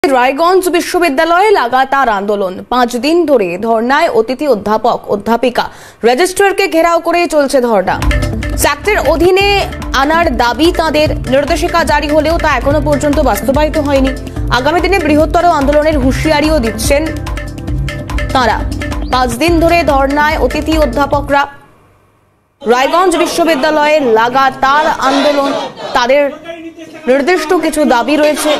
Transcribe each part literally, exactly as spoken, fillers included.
রায়গঞ্জ বিশ্ববিদ্যালয়ে লাগাতার আন্দোলন। পাঁচ দিন ধরে ধর্নায় অতিথি অধ্যাপক অধ্যাপিকা রেজিস্ট্রারকে ঘেরাও করে চলছে ধর্না। স্যাক্টের অধীনে আনার দাবি তাদের, নির্দেশিকা জারি হলেও তা এখনো পর্যন্ত বাস্তবায়িত হয়নি। আগামী দিনে বৃহত্তর আন্দোলনের হুঁশিয়ারিও দিচ্ছেন তারা। পাঁচ দিন ধরে ধর্নায় অতিথি অধ্যাপকরা। রায়গঞ্জ বিশ্ববিদ্যালয়ে লাগাতার আন্দোলন, তাদের নির্দিষ্ট কিছু দাবি রয়েছে।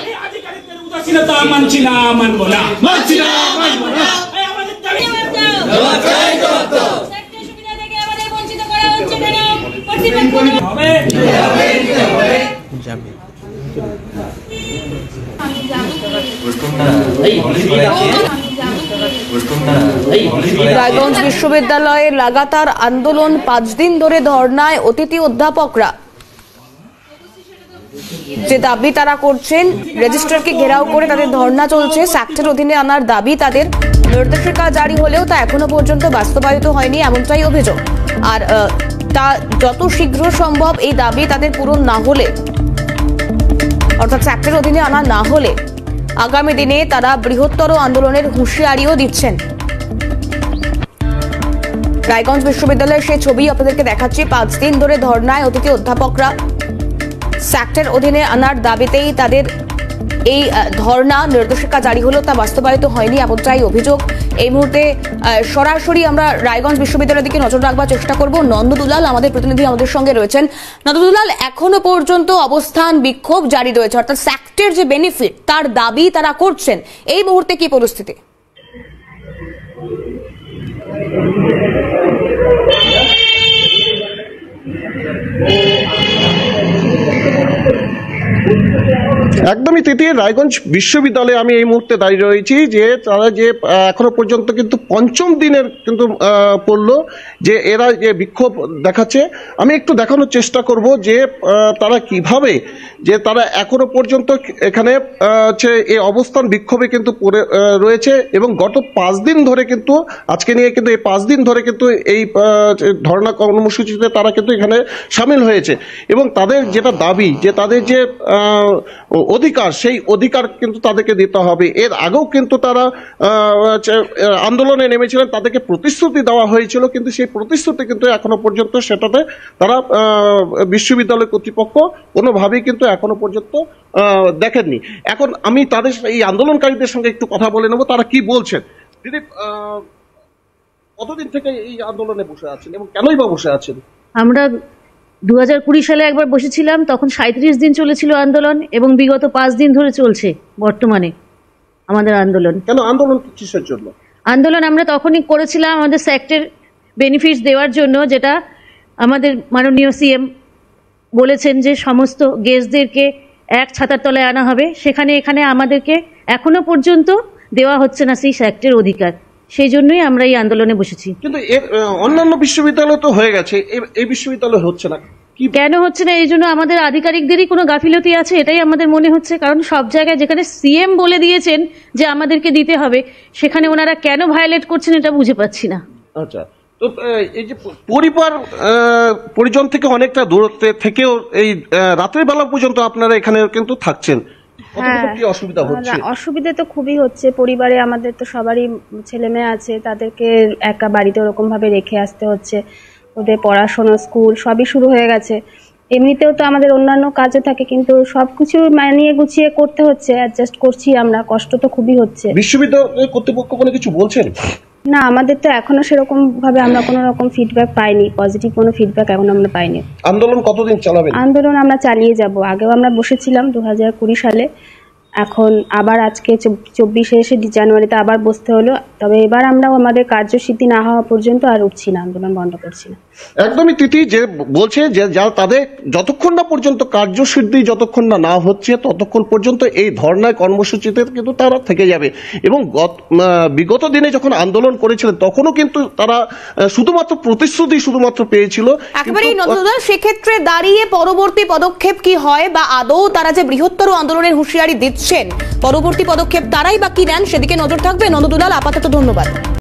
রায়গঞ্জ বিশ্ববিদ্যালয়ে লাগাতার আন্দোলন, পাঁচ দিন ধরে ধর্নায় অতিথি অধ্যাপকরা। যে দাবি তারা করছেন, রেজিস্ট্রারকে ঘেরাও করে তাদের ধর্না চলছে। স্যাক্টের অধীনে আনার দাবি তাদের, নির্দেশিকা জারি হলেও তা এখনো পর্যন্ত বাস্তবায়িত হয়নি, এমনটাই অভিযোগ। আর তা যত শীঘ্র সম্ভব এই দাবি তাদের পূরণ না হলে, অর্থাৎ স্যাক্টের অধীনে আনা না হলে আগামী দিনে তারা বৃহত্তর আন্দোলনের হুঁশিয়ারিও দিচ্ছেন। রায়গঞ্জ বিশ্ববিদ্যালয়ের সেই ছবি আপনাদেরকে দেখাচ্ছি। পাঁচ দিন ধরে ধর্নায় অতিথি অধ্যাপকরা। স্যাক্টের অধীনে আনার দাবিতেই তাদের এই ধর্না, নির্দেশিকা জারি হলেও তা বাস্তবায়িত হয়নি, এমনটাই অভিযোগ। এই মুহূর্তে সরাসরি আমরা রায়গঞ্জ বিশ্ববিদ্যালয়ের দিকে নজর রাখবার চেষ্টা করব। নন্দদুলাল আমাদের প্রতিনিধি আমাদের সঙ্গে রয়েছেন। নন্দদুলাল, এখনো পর্যন্ত অবস্থান বিক্ষোভ জারি রয়েছে, অর্থাৎ স্যাক্টের যে বেনিফিট তার দাবি তারা করছেন। এই মুহূর্তে কি পরিস্থিতি? একদমই তিতি, রায়গঞ্জ বিশ্ববিদ্যালয়ে আমি এই মুহূর্তে দাঁড়িয়ে রয়েছি। যে তারা যে এখনো পর্যন্ত কিন্তু পঞ্চম দিনের কিন্তু পড়লো যে এরা যে বিক্ষোভ দেখাচ্ছে। আমি একটু দেখানোর চেষ্টা করব যে তারা কিভাবে যে তারা এখনো পর্যন্ত এখানে হচ্ছে এই অবস্থান বিক্ষোভে কিন্তু পড়ে রয়েছে এবং গত পাঁচ দিন ধরে কিন্তু আজকে নিয়ে কিন্তু এই পাঁচ দিন ধরে কিন্তু এই ধর্ণা কর্মসূচিতে তারা কিন্তু এখানে সামিল হয়েছে এবং তাদের যেটা দাবি যে তাদের যে অধিকার, সেই অধিকার কিন্তু তাদেরকে দিতে হবে। এর আগেও কিন্তু তারা আন্দোলনে নেমেছিলেন, তাদেরকে প্রতিশ্রুতি দেওয়া হয়েছিল, কিন্তু সেই প্রতিশ্রুতি কিন্তু এখনো পর্যন্ত সেটাতে তারা বিশ্ববিদ্যালয় কর্তৃপক্ষ কোনোভাবেই কিন্তু এখনো পর্যন্ত দেখেননি। এখন আমি তাদের এই আন্দোলনকারীদের সঙ্গে একটু কথা বলে নেব, তারা কি বলছেন। দিদি, কতদিন থেকে এই আন্দোলনে বসে আছেন এবং কেনই বা বসে আছেন? আমরা দু হাজার কুড়ি সালে একবার বসেছিলাম, তখন সাঁত্রিশ দিন চলেছিল আন্দোলন এবং বিগত পাঁচ দিন ধরে চলছে বর্তমানে আমাদের আন্দোলন। কেন আন্দোলন কিসের জন্য? আন্দোলন আমরা তখনই করেছিলাম আমাদের স্যাক্টের বেনিফিটস দেওয়ার জন্য, যেটা আমাদের মাননীয় সিএম বলেছেন যে সমস্ত গেস্টদেরকে এক ছাতার তলায় আনা হবে। সেখানে এখানে আমাদেরকে এখনো পর্যন্ত দেওয়া হচ্ছে না সেই স্যাক্টের অধিকার, সেই জন্যই আমরা এই আন্দোলনে বসেছি। কিন্তু এর অন্যান্য বিশ্ববিদ্যালয় তো হয়ে গেছে, এই বিশ্ববিদ্যালয় হচ্ছে না কেন? হচ্ছে না এই জন্য আমাদের আধিকারিকদেরই কোনো গাফিলতি আছে, এটাই আমাদের মনে হচ্ছে। কারণ সব জায়গায় যেখানে সিএম বলে দিয়েছেন যে আমাদেরকে দিতে হবে, সেখানে ওনারা কেন ভায়োলেট করছেন এটা বুঝে পাচ্ছি না। আচ্ছা, তো এই যে পরিবার পরিজন থেকে অনেকটা দূরত্বে থেকেও এই রাতের বেলা পর্যন্ত আপনারা এখানে কিন্তু থাকছেন, অসুবিধা হচ্ছে? অসুবিধা তো খুবই হচ্ছে। পরিবারে আমাদের তো সবারই ছেলে মেয়ে আছে, তাদেরকে একা বাড়িতে ওরকম ভাবে রেখে আসতে হচ্ছে। ওদের পড়াশোনা, স্কুল সবই শুরু হয়ে গেছে। এমনিতেও তো আমাদের অন্যান্য কাজে থাকে, কিন্তু সবকিছু মানিয়ে গুছিয়ে করতে হচ্ছে, অ্যাডজাস্ট করছি আমরা। কষ্ট তো খুবই হচ্ছে। বিশ্ববিদ্যালয় কর্তৃপক্ষ কোনো কিছু বলছেন? না, আমাদের তো এখনো সেরকম ভাবে আমরা কোনো রকম ফিডব্যাক পাইনি, পজিটিভ কোনো ফিডব্যাক এখন আমরা পাইনি। আন্দোলন কতদিন চালাবেন? আন্দোলন আমরা চালিয়ে যাব। আগেও আমরা বসেছিলাম দু হাজার কুড়ি সালে, এখন আবার আজকে চব্বিশে এসে জানুয়ারিতে আবার বসতে হলো। তবে এবার আমরা আমাদের কার্যসিদ্ধি না হওয়া পর্যন্ত আর উঠছি না, আন্দোলন বন্ধ করছি না। একদমই তিথি, যে বলছে যে যা তাদের যতক্ষণ না পর্যন্ত কার্যসিদ্ধি যতক্ষণ না না হচ্ছে ততক্ষণ পর্যন্ত এই ধর্নায় কর্মসূচিতে কিন্তু তারা থেকে যাবে। এবং বিগত দিনে যখন আন্দোলন করেছিলেন তখনও কিন্তু তারা শুধুমাত্র প্রতিশ্রুতি শুধুমাত্র পেয়েছিল। একেবারেই নন্দদুলাল, সেক্ষেত্রে দাঁড়িয়ে পরবর্তী পদক্ষেপ কি হয়, বা আদৌ তারা যে বৃহত্তর আন্দোলনের হুঁশিয়ারি দিচ্ছেন, পরবর্তী পদক্ষেপ তারাই বা কি নেন সেদিকে নজর থাকবে। নন্দদুলাল, আপাতত ধন্যবাদ।